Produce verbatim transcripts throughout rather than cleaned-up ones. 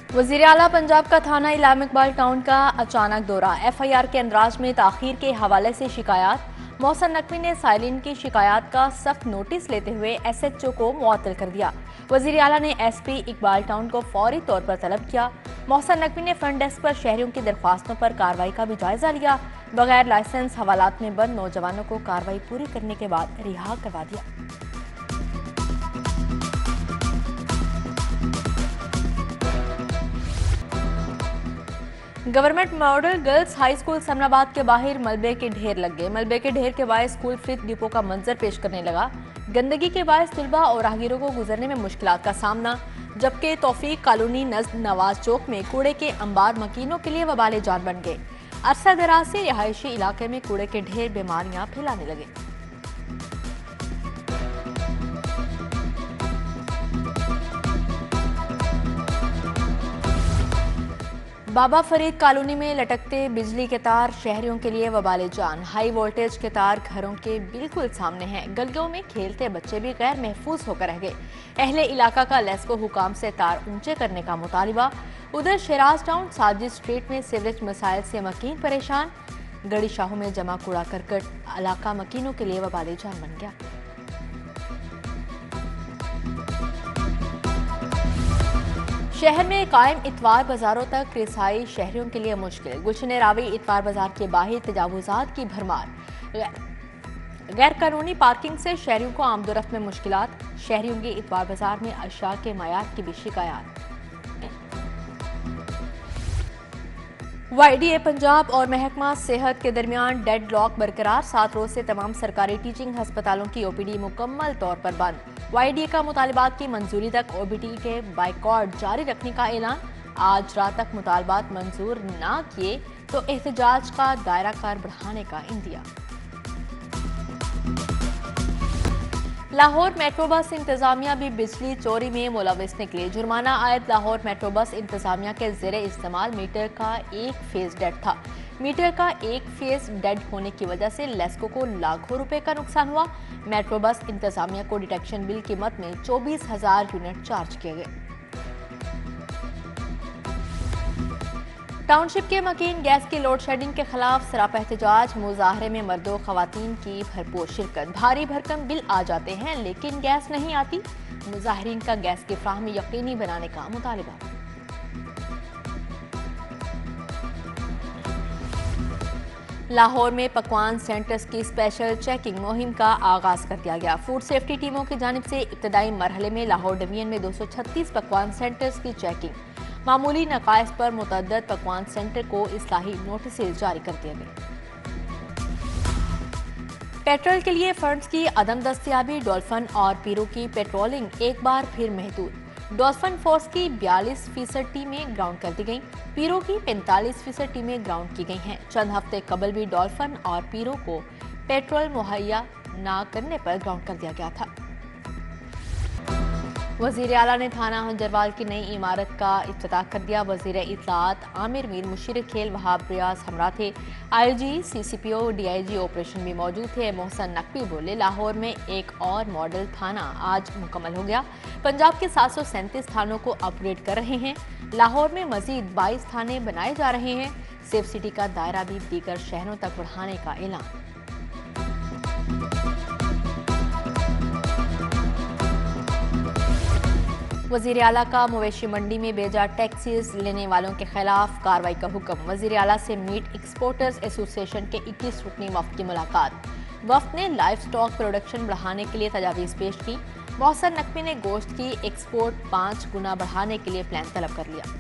वज़ीर आला पंजाब का थाना इलाम इकबाल टाउन का अचानक दौरा। एफ आई आर के अंदराज में ताखीर के हवाले से शिकायत। मोहसन नकवी ने साइलिन की शिकायत का सख्त नोटिस लेते हुए एस एच ओ को मुअत्तल कर दिया। वज़ीर आला ने एस पी इकबाल टाउन को फौरी तौर पर तलब किया। मोहसन नकवी ने फ्रंट डेस्क पर शहरियों की दरख्वास्तों पर कार्रवाई का भी जायजा लिया। बगैर लाइसेंस हवालात में बंद नौजवानों को कार्रवाई पूरी करने के बाद रिहा करवा दिया। Government model girls high school Samanabad के बाहर मलबे के ढेर लग गए। मलबे के ढेर के बायस स्कूल फ्रिज डिपो का मंजर पेश करने लगा। गंदगी के बायस तलबा और राहगीरों को गुजरने में मुश्किलात का सामना, जबकि तौफीक कॉलोनी नज़द नवाज चौक में कूड़े के अंबार मकीनों के लिए वबाले जान बन गए। अरसा दराज से रिहायशी इलाके में कूड़े के ढेर बीमारियां फैलाने लगे। बाबा फरीद कॉलोनी में लटकते बिजली के तार शहरियों के लिए वबाले जान। हाई वोल्टेज के तार घरों के बिल्कुल सामने हैं। गलियों में खेलते बच्चे भी गैर महफूज होकर रह गए। अहले इलाका का लेस्को हुकाम से तार ऊंचे करने का मुतालिबा। उधर शराज टाउन साजिद स्ट्रीट में सीवरेज मसाइल से मकीन परेशान। गड़ी शाहों में जमा कूड़ा करकट इलाका मकीनों के लिए वबाले जान बन गया। शहर में कायम इतवार बाजारों तक रसाई शहरियों के लिए मुश्किल। गुलशन रावी इतवार बाजार के बाहर तजावुजात की भरमार। गैर कानूनी पार्किंग से शहरियों को आमदोरफ्त में मुश्किलात। शहरियों की इतवार बाजार में अशिया के मयार की भी शिकायत। वाई डी ए पंजाब और महकमा सेहत के दरमियान डेड लॉक बरकरार। सात रोज से तमाम सरकारी टीचिंग हस्पतालों की ओ पी डी मुकम्मल तौर पर बंद। वाई डी ए का मुतालबात की मंजूरी तक ओ पी डी के बाइकॉट जारी रखने का ऐलान। आज रात तक मुतालबात मंजूर न किए तो एहतजाज का दायरा कार बढ़ाने का इंदिया। लाहौर मेट्रो बस इंतजामिया भी बिजली चोरी में मुलविस निकले। जुर्माना आयद लाहौर मेट्रो बस इंतजामिया के जेरे इस्तेमाल मीटर का एक फेज डेड था। मीटर का एक फेज डेड होने की वजह से लेस्को को लाखों रुपए का नुकसान हुआ। मेट्रो बस इंतजामिया को डिटेक्शन बिल कीमत में चौबीस हजार यूनिट चार्ज किए गए। टाउनशिप के मकीन गैस की लोड शेडिंग के खिलाफ सरापा एहतजाज। मुजाहरे में मर्दों खवातीन की भरपूर शिरकत। भारी भरकम बिल आ जाते हैं लेकिन गैस नहीं आती। मुजाहिरीन का गैस की फ्राहमी यकीनी बनाने का मुतालिबा। लाहौर में पकवान सेंटर्स की स्पेशल चेकिंग मुहिम का आगाज कर दिया गया। फूड सेफ्टी टीमों की जानिब से इब्तदाई मरहले में लाहौर डिवीजन में दो सौ छत्तीस पकवान सेंटर्स की चेकिंग। मामूली नकायस पर मुतअद्दिद पकवान सेंटर को इस्लाही नोटिस जारी कर दिए गए। पेट्रोल के लिए फंड्स की अदम दस्तयाबी। डॉल्फिन और पीरो की पेट्रोलिंग एक बार फिर महदूद। डॉल्फिन फोर्स की बयालीस फीसद टीमें ग्राउंड कर दी गईं। पीरो की पैंतालीस फीसद टीमें ग्राउंड की गई हैं। चंद हफ्ते कबल भी डॉल्फिन और पीरो को पेट्रोल मुहैया न करने पर ग्राउंड कर दिया गया था। वज़ीर आला ने थाना हंजरवाल की नई इमारत का इफ्तिताह कर दिया। वज़ीर इत्तलात आमिर मीर, मुशीर खेल वहाब रियाज हमरा थे। I G, C C P O, D I G operation भी मौजूद थे। मोहसन नकवी बोले, लाहौर में एक और मॉडल थाना आज मुकम्मल हो गया। पंजाब के सात सौ सैंतीस थानों को अपग्रेड कर रहे हैं। लाहौर में मजीद बाईस थाने बनाए जा रहे हैं। सेफ सिटी का दायरा भी दीगर शहरों तक बढ़ाने का ऐलान। वज़ीर आला का मवेशी मंडी में बेजा टैक्सीज लेने वालों के खिलाफ कार्रवाई का हुक्म। वज़ीर आला से मीट एक्सपोर्टर्स एसोसिएशन के इक्कीस रुकनी वफ्द की मुलाकात। वफ्द ने लाइव स्टॉक प्रोडक्शन बढ़ाने के लिए तजावीज़ पेश की। मोहसन नकवी ने गोश्त की एक्सपोर्ट पाँच गुना बढ़ाने के लिए प्लान तलब कर लिया।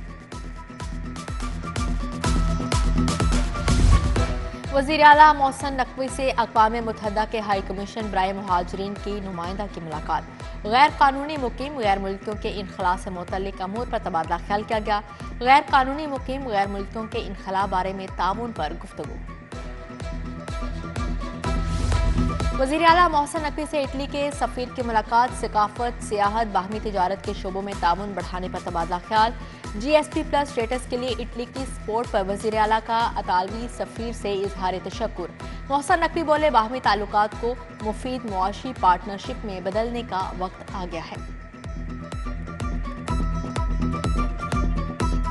वज़ीर आला मोहसन नकवी से अक़वाम मुत्तहिदा के हाई कमीशन बराए मुहाजिरीन की नुमाइंदा की मुलाकात। गैर कानूनी मुकीम गैर मुल्कियों के इनखला से मुतल्लिक अमूर पर तबादला ख्याल किया गया। गैर कानूनी मुकीम गैर मुल्कियों के इनखला बारे में ताउन पर गुफ्तगू। वज़ीर आला मोहसन नकवी से इटली के सफ़ीर की मुलाकात। सकाफत, सियाहत, बाहमी तिजारत के शोबों में ताउन बढ़ाने पर तबादला ख्याल। G S P plus status के लिए इटली की सपोर्ट पर वज़ीर आला का अतालवी सफ़ीर से इजहार तशक्कुर। मोहसन नकवी बोले, बाहमी ताल्लुकात को मुफीद मुआशी पार्टनरशिप में बदलने का वक्त आ गया है।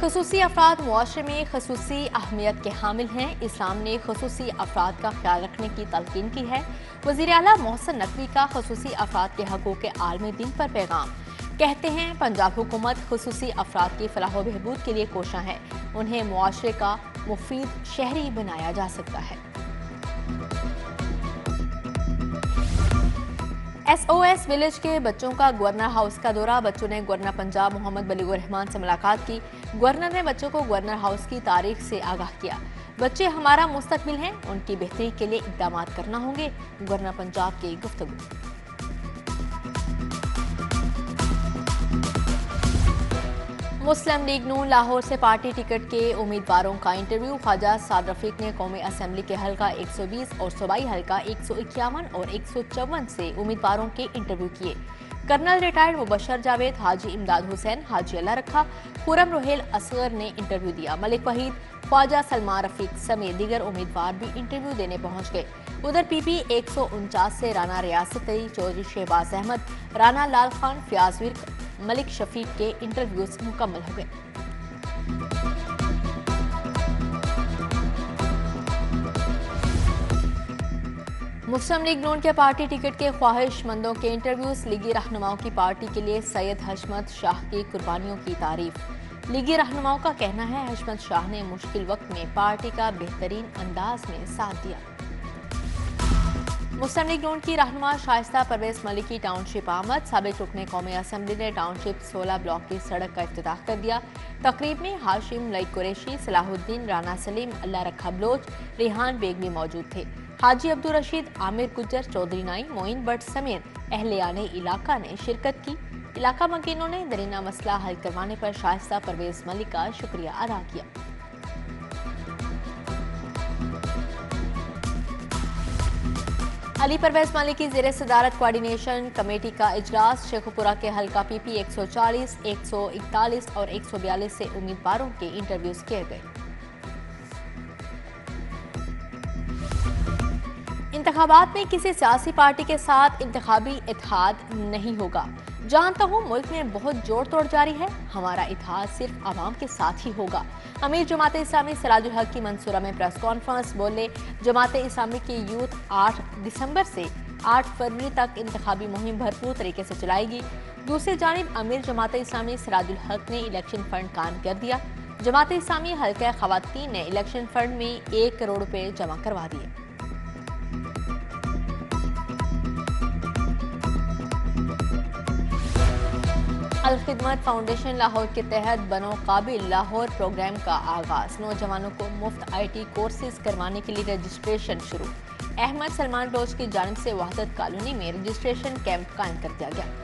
खुसूसी अफराद मुआशरे में खुसूसी अहमियत के हामिल हैं। इस्लाम ने खुसूसी अफराद का ख्याल रखने की तलकीन की है। वज़ीर आला मोहसिन नकवी का खुसूसी अफराद के हकूक़ के आलमी दिन पर पैगाम। कहते हैं पंजाब हुकूमत खुसूसी अफराद की फलाह व बहबूद के लिए कोशा है। उन्हें मुआशरे का मुफीद शहरी बनाया जा सकता है। एस ओ एस विलेज के बच्चों का गवर्नर हाउस का दौरा। बच्चों ने गवर्नर पंजाब मोहम्मद बलीगुर रहमान से मुलाकात की। गवर्नर ने बच्चों को गवर्नर हाउस की तारीख से आगाह किया। बच्चे हमारा मुस्तकबिल हैं, उनकी बेहतरी के लिए इक़दाम करना होंगे। गवर्नर पंजाब की गुफ्तगू। मुस्लिम लीग नून लाहौर से पार्टी टिकट के उम्मीदवारों का इंटरव्यू। ख्वाजा साद रफीक ने कौमी असम्बली के हल्का एक सौ बीस और सूबाई हल्का एक सौ इक्यावन और एक सौ चौवन से उम्मीदवारों के इंटरव्यू किए। कर्नल रिटायर्ड मुबशर जावेद, हाजी इमदाद हुसैन, हाजी अल्लाह रखा, खुरम रोहेल असगर ने इंटरव्यू दिया। मलिक वहीद, ख्वाजा सलमान रफीक समेत दीगर उम्मीदवार भी इंटरव्यू देने पहुंच गए। उधर पी पी एक सौ उनचास से राना रियासती, चौधरी शहबाज अहमद, राना लाल खान, फयाजवीर, मलिक शफीक के इंटरव्यूज मुकम्मल हो गए। मुस्लिम लीग नून के पार्टी टिकट के ख्वाहिशमंदों के इंटरव्यूज। लीगी रहनुमाओं की पार्टी के लिए सैयद हशमत शाह की कुर्बानियों की तारीफ। लीगी रहनुमाओं का कहना है हशमत शाह ने मुश्किल वक्त में पार्टी का बेहतरीन अंदाज में साथ दिया। मुस्लिम लीग नून की रहनुमा शाइस्ता परवेज मलिक की टाउनशिप आमद। साबिक रुकने कौमी असम्बली ने टाउनशिप सोलह ब्लॉक की सड़क का इफ्तिताह कर दिया। तकरीब में हाशिम लईक कुरैशी, सलाहुद्दीन, राना सलीम, अल्लाह रखा बलोच, रेहान बेग भी मौजूद थे। हाजी अब्दुल रशीद, आमिर गुज्जर, चौधरी नाई, मोइन भट्ट समेत अहलियाने इलाका ने शिरकत की। इलाका मकीनों ने दरीना मसला हल करवाने पर शाइस्ता परवेज मलिक का शुक्रिया अदा किया। अली परवेज मलिक की ज़ेरे सदारत कोऑर्डिनेशन कमेटी का इजलास। शेखुपुरा के हल्का पी पी एक सौ चालीस, एक सौ इकतालीस और एक सौ बयालीस से उम्मीदवारों के इंटरव्यूज किए गए। इंतखाबात में किसी सियासी पार्टी के साथ इंतखाबी इत्तेहाद नहीं होगा। जानता हूँ मुल्क में बहुत जोड़ तोड़ जारी है, हमारा इत्तेहाद सिर्फ आवाम के साथ ही होगा। अमीर जमात इस्लामी सिराजुल हक की मंसूरा में प्रेस कॉन्फ्रेंस। बोले जमात इस्लामी की यूथ आठ दिसंबर से आठ फरवरी तक इंतखाबी मुहिम भरपूर तरीके से चलाएगी। दूसरी जानिब अमीर जमात इस्लामी सिराजुल हक ने इलेक्शन फंड कायम कर दिया। जमात इस्लामी हल्का खवातीन ने इलेक्शन फंड में एक करोड़ रुपए जमा करवा दिए। अल खिदमत फाउंडेशन लाहौर के तहत बनो काबिल लाहौर प्रोग्राम का आगाज। नौजवानों को मुफ्त आई टी कोर्सेज करवाने के लिए रजिस्ट्रेशन शुरू। अहमद सलमान बलोच की जानिब से वहदत कॉलोनी में रजिस्ट्रेशन कैंप कायम कर दिया गया।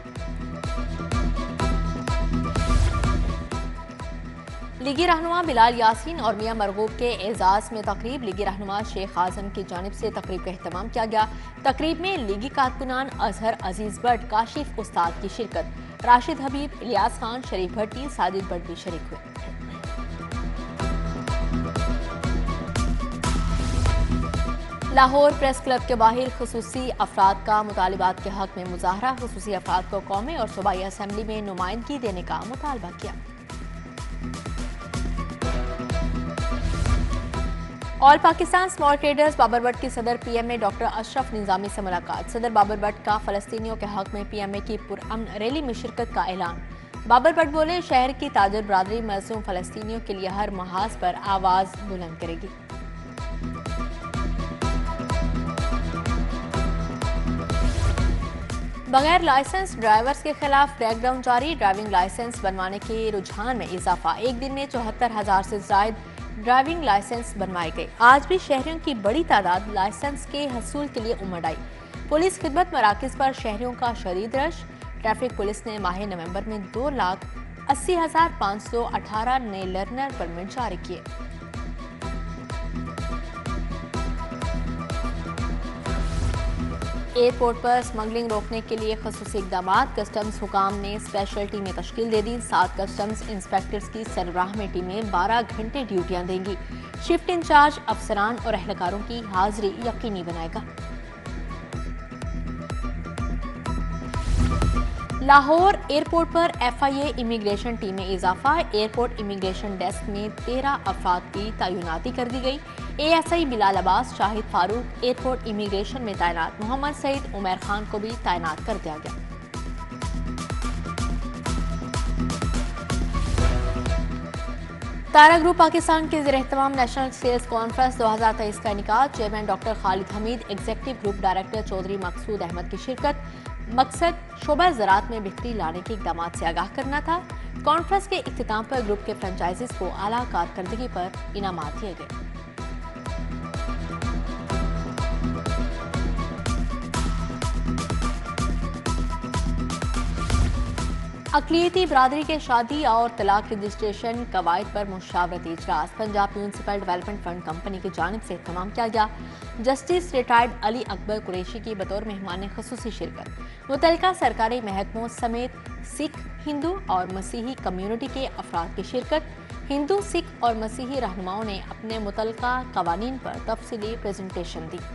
लीगी रहनुमा बिलाल यासीन और मियां मरगूब के एजाज में तकरीब। लीगी रहनुमा शेख आजम की जानिब से तकरीब का एहतमाम किया गया। तकरीब में लीगी कारकुनान अजहर अजीज भट्ट, काशिफ उस्ताद की शिरकत। राशिद हबीब, इलियास खान, शरीफ भट्टी, साजिद भट्ट भी शरीक हुए। लाहौर प्रेस क्लब के बाहर खुसूसी अफराद का मुतालिबात के हक में मुजाहरा। खुसूसी अफराद को कौमी और सूबाई असम्बली में नुमाइंदगी देने का मुतालबा किया। All Pakistan small traders Babar Bhatt की सदर पीएमए डॉक्टर अशरफ निजामी से मुलाकात। सदर बाबर भट्ट का फलस्तीनियों के हक में पीएमए की पुरअमन रैली में शिरकत का ऐलान। बाबर भट्ट बोले शहर की ताजर बरादरी मजलूम फलस्तीनियों के लिए हर महाज पर आवाज बुलंद करेगी। बगैर लाइसेंस ड्राइवर्स के खिलाफ क्रैकडाउन जारी। ड्राइविंग लाइसेंस बनवाने के रुझान में इजाफा। एक दिन में चौहत्तर हजार से ज्यादा ड्राइविंग लाइसेंस बनवाए गए। आज भी शहरियों की बड़ी तादाद लाइसेंस के हसूल के लिए उमड़ आई। पुलिस खिदमत मराकज पर शहरियों का शदीद रश। ट्रैफिक पुलिस ने माह नवंबर में दो लाख अस्सी हजार पाँच सौ अठारह नए लर्नर परमिट जारी किए। एयरपोर्ट पर स्मगलिंग रोकने के लिए खसूसी इकदाम। कस्टम्स हुकाम ने स्पेशल टीमें तश्कील दे दी। सात कस्टम्स इंस्पेक्टर्स की सरबराह में टीमें बारह घंटे ड्यूटियां देंगी। शिफ्ट इंचार्ज अफसरान और अहलकारों की हाजिरी यकीनी बनाएगा। लाहौर एयरपोर्ट पर एफआईए इमिग्रेशन टीम में इजाफा। एयरपोर्ट इमिग्रेशन डेस्क में तेरह अफराद की तैनाती कर दी गई। ASI Bilal Abbas, Shahid Farooq airport immigration में तैनात। मोहम्मद सईद उमर खान को भी तैनात कर दिया गया। तारा ग्रुप पाकिस्तान के ज़ेर एहतमाम नेशनल सेल्स कॉन्फ्रेंस दो हज़ार तेईस का इनेकाद। Chairman doctor Khalid Hameed, executive group director Chaudhry Maqsood Ahmed की शिरकत। मकसद शोबा ज़राअत में बिक्री लाने के इकदाम से आगाह करना था। कॉन्फ्रेंस के इख्तिताम पर ग्रुप के फ्रेंचाइजीज को आला कारकर्दगी पर इनामात दिए गए। अक़लियती बरादरी के शादी और तलाक रजिस्ट्रेशन कवायद पर मुशावरती इजलास Punjab municipal development fund company की जानिब से इत्तमाम किया गया। जस्टिस रिटायर्ड अली अकबर कुरैशी की बतौर मेहमान खसूसी शिरकत। मुतल्लिका सरकारी महकमों समेत सिख, हिंदू और मसीही कम्युनिटी के अफराद की शिरकत। हिंदू, सिख और मसीही रहनुमाओं ने अपने मुतल्लिका कवानीन पर तफसीली प्रेजेंटेशन दी।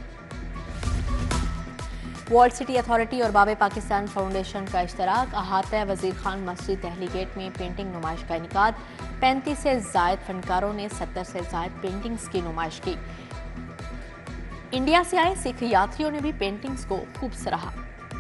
वर्ल्ड सिटी अथॉरिटी और बाबे पाकिस्तान फाउंडेशन का इश्तराक। अहाता वजीर खान मस्जिद दहली गेट में पेंटिंग नुमाइश का इनेकाद। पैंतीस से जायद फनकारों ने सत्तर से जायद पेंटिंग्स की नुमाइश की। इंडिया से आए सिख यात्रियों ने भी पेंटिंग्स को खूब सराहा।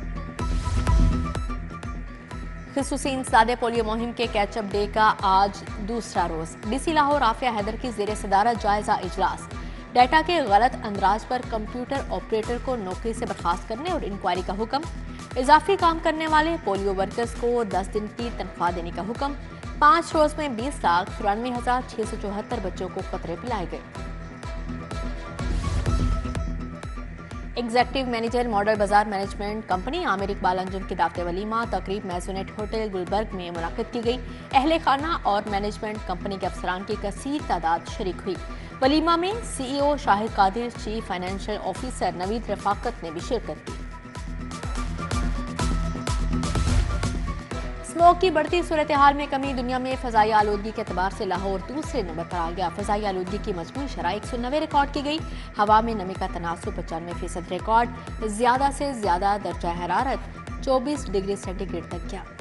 खसूसी इंसदादे पोलियो मुहिम के कैचअप डे का आज दूसरा रोज। डीसी लाहौर आफिया हैदर की जेर सदारत जायजा इजलास। डाटा के गलत अंदाज पर कंप्यूटर ऑपरेटर को नौकरी से बर्खास्त करने और इंक्वायरी का हुक्म। इजाफी काम करने वाले पोलियो वर्कर्स को दस दिन की तनख्वाह देने का हुक्म। पाँच रोज में बीस लाख चौरानवे हजार छह सौ चौहत्तर बच्चों को कतरे पिलाए गए। Executive manager model Bazaar management company Amir Iqbal Anjum की दावत वलीमा तकरीब मेजोनेट होटल गुलबर्ग में मुनक्किद की गई। अहले खाना और मैनेजमेंट कंपनी के अफसरान की कसीर तादाद शरीक हुई। वलीमा में CEO Shahid Qadir, chief financial officer Naveed Rafaqat ने भी शिरकत की। स्मोक की बढ़ती सूरत हाल में कमी। दुनिया में फजाई आलूदगी के एतबार से लाहौर दूसरे नंबर पर आ गया। फजाई आलूदगी की मजमूई शरह एक सौ नब्बे रिकॉर्ड की गई। हवा में नमी का तनासुब पचानवे फीसद रिकॉर्ड। ज्यादा से ज्यादा दर्जा हरारत चौबीस डिग्री सेंटीग्रेड तक गया।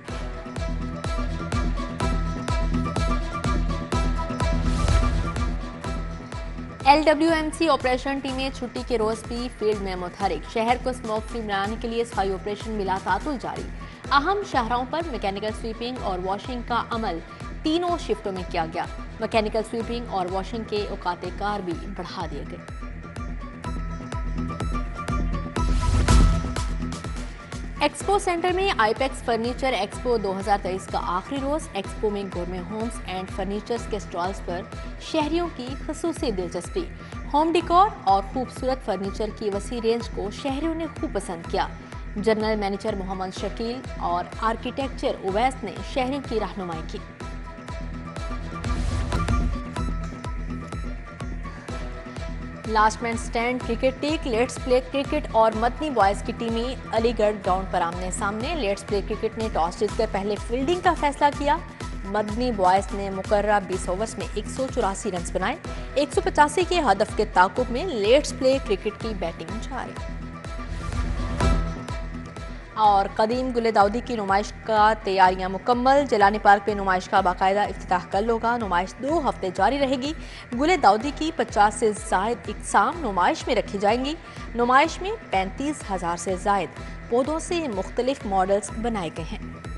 L W M C operation टीमें छुट्टी के रोज भी फील्ड में मुतहरिक। शहर को स्मोक फ्री बनाने के लिए सफाई ऑपरेशन मिला तातुल जारी। अहम शहरों पर मैकेनिकल स्वीपिंग और वॉशिंग का अमल तीनों शिफ्टों में किया गया। मैकेनिकल स्वीपिंग और वॉशिंग के औकात कार भी बढ़ा दिए गए। एक्सपो सेंटर में आईपेक्स फर्नीचर एक्सपो दो हज़ार तेईस का आखिरी रोज। एक्सपो में गोरमे होम्स एंड फर्नीचर्स के स्टॉल्स पर शहरियों की खसूसी दिलचस्पी। होम डिकोर और खूबसूरत फर्नीचर की वसी रेंज को शहरियों ने खूब पसंद किया। जनरल मैनेजर मोहम्मद शकील और आर्किटेक्चर उवैस ने शहरियों की रहनुमाई की। Last man stand cricket league, let's play cricket और मदनी बॉयज की टीमें अलीगढ़ ग्राउंड पर आमने सामने। लेट्स प्ले क्रिकेट ने टॉस जीतकर पहले फील्डिंग का फैसला किया। मदनी बॉयज ने मुकर्ररा बीस ओवर्स में एक सौ चौरासी रन बनाए। एक सौ पचासी के हदफ के ताकुब में लेट्स प्ले क्रिकेट की बैटिंग जारी। और कदीम गुले दाऊदी की नुमाइश का तैयारियां मुकम्मल। जलानी पार्क में नुमाइश का बाकायदा इफ्तिताह कल होगा। नुमाइश दो हफ्ते जारी रहेगी। गुले दाऊदी की पचास से जायद इकसाम नुमाइश में रखी जाएंगी। नुमाइश में पैंतीस हजार से जायद पौधों से मुख्तलिफ मॉडल्स बनाए गए हैं।